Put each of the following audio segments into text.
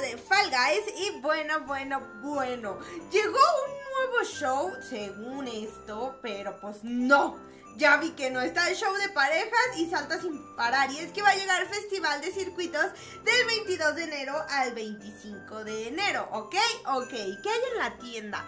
de Fall Guys y bueno, llegó un nuevo show según esto, pero pues no. Ya vi que no está el show de parejas y salta sin parar. Y es que va a llegar el festival de circuitos del 22 de enero al 25 de enero, ¿ok? ¿Qué hay en la tienda?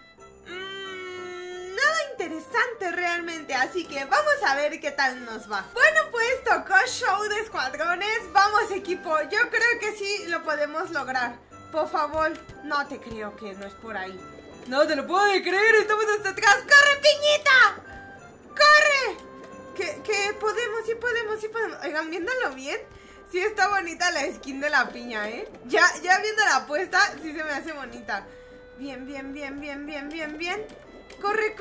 Nada interesante realmente, así que vamos a ver qué tal nos va. Bueno, pues tocó show de escuadrones. Vamos, equipo, yo creo que sí lo podemos lograr. Por favor, no te creo que no es por ahí. No te lo puedo creer, estamos hasta atrás. ¡Corre, piñita! ¡Corre! Que podemos, sí podemos. Oigan, viéndolo bien, sí está bonita la skin de la piña, ¿eh? Ya viendo la apuesta, sí se me hace bonita. Bien. Corre,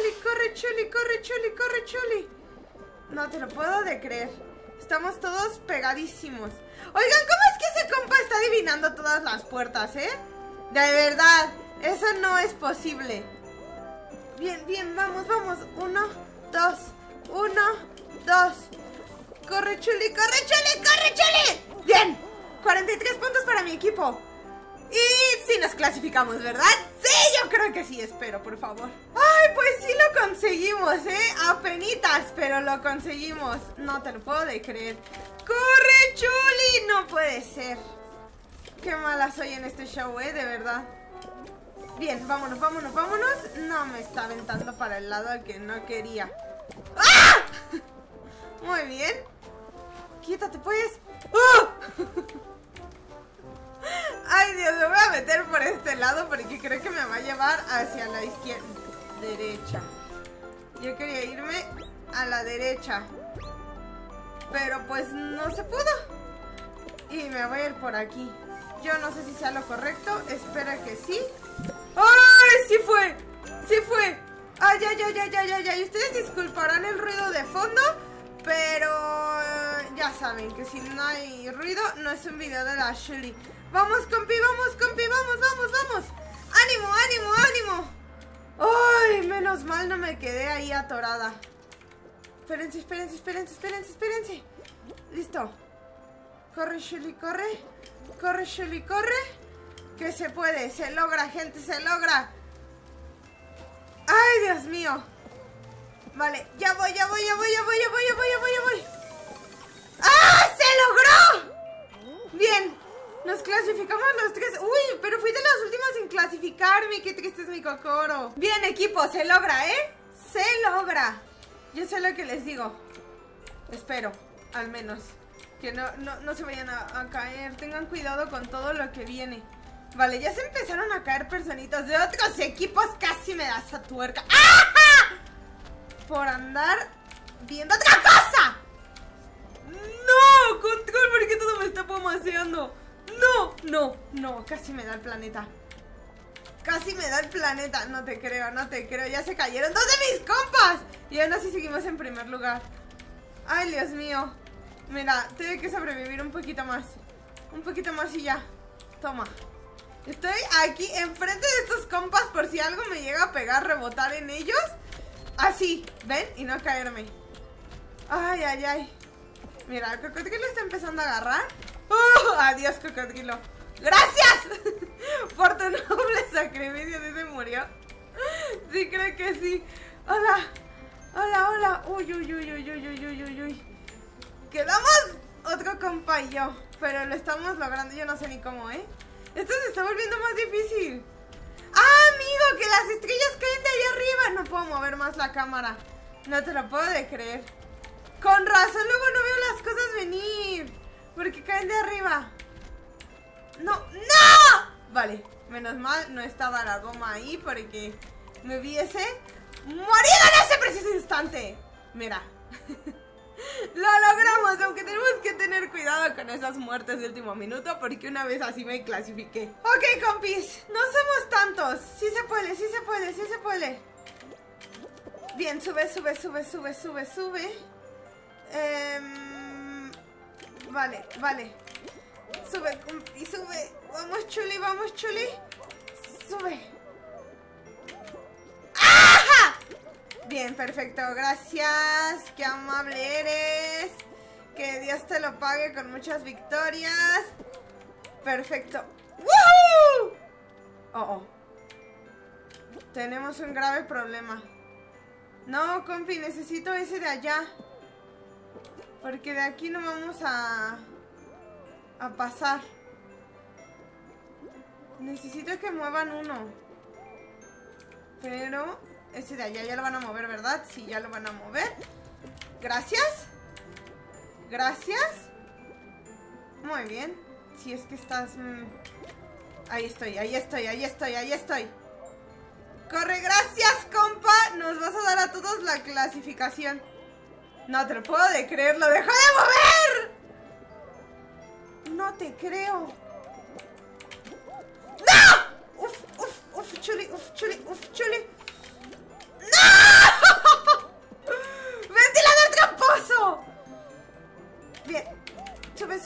Chuli. No te lo puedo de creer. Estamos todos pegadísimos. Oigan, ¿cómo es que ese compa está adivinando todas las puertas, eh? De verdad, eso no es posible. Bien, vamos. 1, 2. Corre, Chuli. Bien, 43 puntos para mi equipo. Y sí nos clasificamos, ¿verdad? Sí, yo creo que sí, espero, por favor. Ay, pues sí lo conseguimos, apenitas, pero lo conseguimos. No te lo puedo de creer. ¡Corre, Chuli! No puede ser. Qué mala soy en este show, de verdad. Bien, vámonos. No me está aventando para el lado al que no quería. ¡Ah! Muy bien. Quítate, pues. ¡Oh! Ay, Dios, me voy a meter por este lado porque creo que me va a llevar hacia la izquierda. Derecha. Yo quería irme a la derecha, pero pues no se pudo. Y me voy a ir por aquí. Yo no sé si sea lo correcto. Espero que sí. ¡Ay, sí fue! ¡Ay, ya! Y ustedes disculparán el ruido de fondo, pero ya saben que si no hay ruido no es un video de la Chuli. Vamos, compi, vamos. ¡Ánimo! ¡Ay, menos mal no me quedé ahí atorada! Espérense. Listo. Corre, Chuli, corre. Que se puede, se logra, gente, se logra. ¡Ay, Dios mío! Vale, ya voy. ¡Ah, se logró! Bien. Nos clasificamos los 3. Uy, pero fui de las últimas en clasificarme. Qué triste es mi cocoro. Bien, equipo, se logra, ¿eh? Se logra. Yo sé lo que les digo. Espero, al menos que no se vayan a caer. Tengan cuidado con todo lo que viene. Vale, ya se empezaron a caer personitas de otros equipos. Casi me das a tuerca. ¡Ah! Por andar viendo otra cosa. No, control, porque todo me está pomaseando. No, casi me da el planeta. No te creo, ya se cayeron 2 de mis compas. Y aún así seguimos en primer lugar. Ay, Dios mío. Mira, tengo que sobrevivir un poquito más y ya. Toma. Estoy aquí enfrente de estos compas por si algo me llega a pegar, rebotar en ellos. Así, ¿ven? Y no caerme. Ay. Mira, el cocodrilo está empezando a agarrar. Adiós, cocodrilo. ¡Gracias! Por tu noble sacrificio. ¿Sí se murió? Sí, creo que sí. Hola. Uy. Quedamos otro compa y yo, pero lo estamos logrando. Yo no sé ni cómo, Esto se está volviendo más difícil. ¡Ah, amigo! Que las estrellas caen de ahí arriba. No puedo mover más la cámara. No te lo puedo de creer. Con razón luego no veo las cosas venir, porque caen de arriba. ¡No! Vale, menos mal no estaba la goma ahí, porque me hubiese morido en ese preciso instante. Mira. Lo logramos, aunque tenemos que tener cuidado con esas muertes de último minuto, porque una vez así me clasifiqué. Ok, compis, no somos tantos. Sí se puede. Bien, sube. Vale. Sube, compi, sube. Vamos, Chuli. Sube. ¡Ajá! Bien, perfecto, gracias. Qué amable eres. Que Dios te lo pague con muchas victorias. Perfecto. ¡Woohoo! Oh. Tenemos un grave problema. No, compi, necesito ese de allá. Porque de aquí no vamos a pasar. Necesito que muevan uno. Pero ese de allá ya lo van a mover, ¿verdad? Sí, ya lo van a mover. Gracias. Gracias. Muy bien. Si es que estás... Ahí estoy. Corre, gracias, compa. Nos vas a dar a todos la clasificación. No te lo puedo de creer. ¡Lo dejó de mover! No te creo. ¡No! Uf, chuli. ¡No! ¡Ventilador tramposo! Bien. Sube.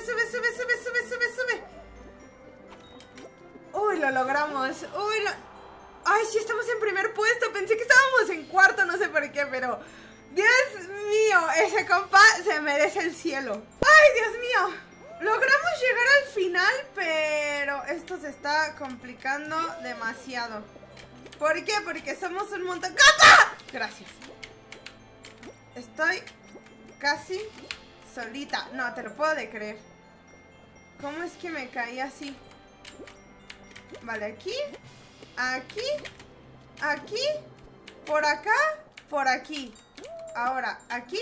Uy, lo logramos. Ay, sí, estamos en primer puesto. Pensé que estábamos en cuarto, no sé por qué, pero... Dios mío, ese compa se merece el cielo. Ay, Dios mío. Logramos llegar al final, pero esto se está complicando demasiado. ¿Por qué? Porque somos un montón... ¡Compa! Gracias. Estoy casi solita. No, te lo puedo de creer. ¿Cómo es que me caí así? Vale, aquí, por acá, por aquí. Ahora, aquí,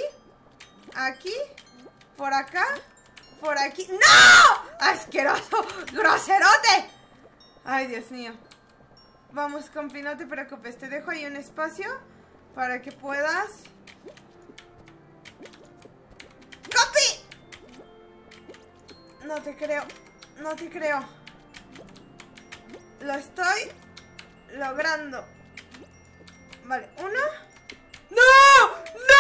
por acá, por aquí. ¡No! ¡Asqueroso! ¡Groserote! Ay, Dios mío. Vamos, compi, no te preocupes. Te dejo ahí un espacio para que puedas... ¡Compi! No te creo. Lo estoy logrando. Vale, uno. ¡No!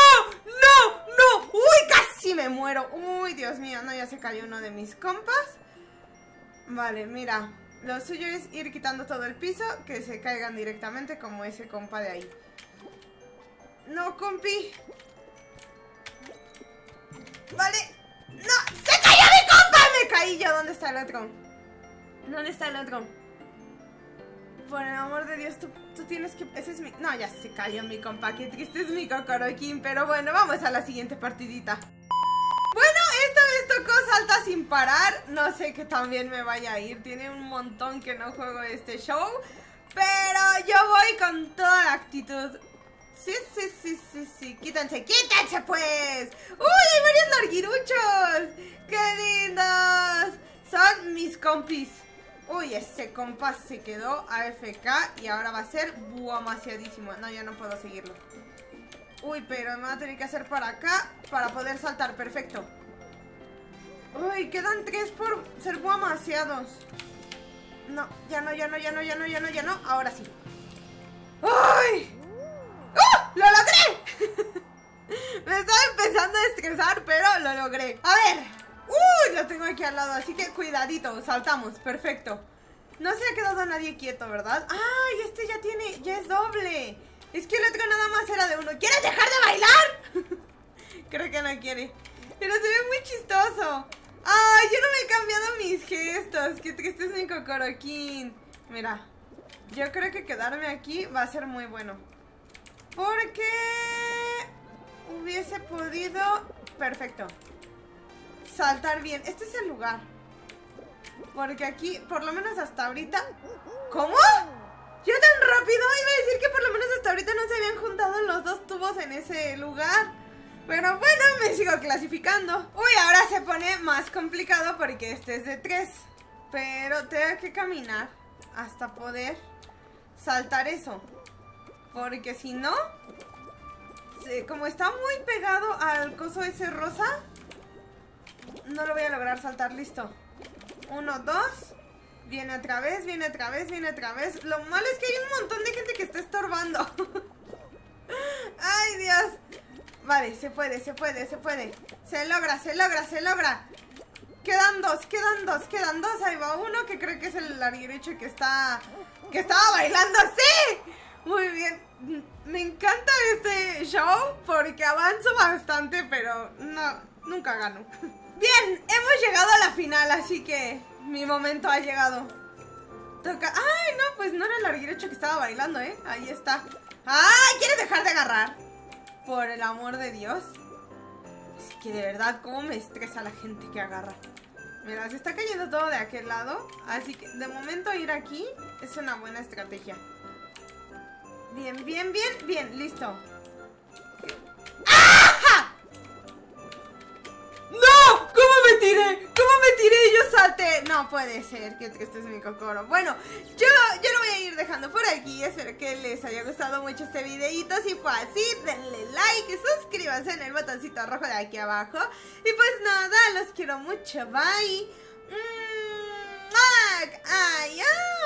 ¡Uy, casi me muero! Uy, Dios mío, no, ya se cayó uno de mis compas. Vale, mira. Lo suyo es ir quitando todo el piso, que se caigan directamente como ese compa de ahí. No, compi. Vale. ¡No! ¡Se cayó mi compa! Me caí yo. ¿Dónde está el otro? Por el amor de Dios, tú tienes que... Ese es mi... No, ya se cayó mi compa. Qué triste es mi Cocoroquín. Pero bueno, vamos a la siguiente partidita. Bueno, esta vez tocó salta sin parar. No sé qué tan bien me vaya a ir. Tiene un montón que no juego este show. Pero yo voy con toda la actitud. Sí. Quítense pues. ¡Uy, hay varios larguiruchos! ¡Qué lindos! Son mis compis. Uy, ese compa se quedó AFK y ahora va a ser demasiadísimo. No, ya no puedo seguirlo. Uy, pero me va a tener que hacer para acá para poder saltar. Perfecto. Uy, quedan 3 por ser demasiados. No, ya no. Ahora sí. ¡Uy! ¡Oh! ¡Lo logré! Me estaba empezando a estresar, pero lo logré. A ver. ¡Uy! Lo tengo aquí al lado, así que cuidadito, saltamos, perfecto. No se ha quedado nadie quieto, ¿verdad? ¡Ay! Este ya es doble. Es que el otro nada más era de uno. ¿Quieres dejar de bailar? Creo que no quiere. Pero se ve muy chistoso. ¡Ay! Yo no me he cambiado mis gestos. Qué triste es mi Cocoroquín. Mira, yo creo que quedarme aquí va a ser muy bueno. Porque hubiese podido... Perfecto. Saltar bien. Este es el lugar. Porque aquí, por lo menos hasta ahorita... ¿Cómo? ¿Yo tan rápido? Iba a decir que por lo menos hasta ahorita no se habían juntado los dos tubos en ese lugar. Pero bueno, me sigo clasificando. Uy, ahora se pone más complicado porque este es de 3. Pero tengo que caminar hasta poder saltar eso. Porque si no... Como está muy pegado al coso ese rosa... No lo voy a lograr saltar, listo. 1, 2. Viene otra vez. Lo malo es que hay un montón de gente que está estorbando. Ay, Dios. Vale, se puede. Se logra. Quedan dos. Ahí va uno que creo que es el larguirucho que estaba bailando. ¡Sí! Muy bien. Me encanta este show porque avanzo bastante, pero no, nunca gano. Bien, hemos llegado a la final, así que mi momento ha llegado. Toca... Ay, no, pues no era el larguirucho que estaba bailando, ¿eh? Ahí está. ¡Ay! ¿Quieres dejar de agarrar? Por el amor de Dios. Es que de verdad, cómo me estresa la gente que agarra. Mira, se está cayendo todo de aquel lado. Así que de momento ir aquí es una buena estrategia. Bien, bien, bien, bien, listo. ¡Ah! ¡No! ¿Cómo me tiré? ¿Cómo me tiré y yo salté? No puede ser que este es mi cocoro. Bueno, yo lo voy a ir dejando por aquí. Espero que les haya gustado mucho este videito. Si fue así, denle like, suscríbanse en el botoncito rojo de aquí abajo. Y pues nada, los quiero mucho. Bye. Adiós.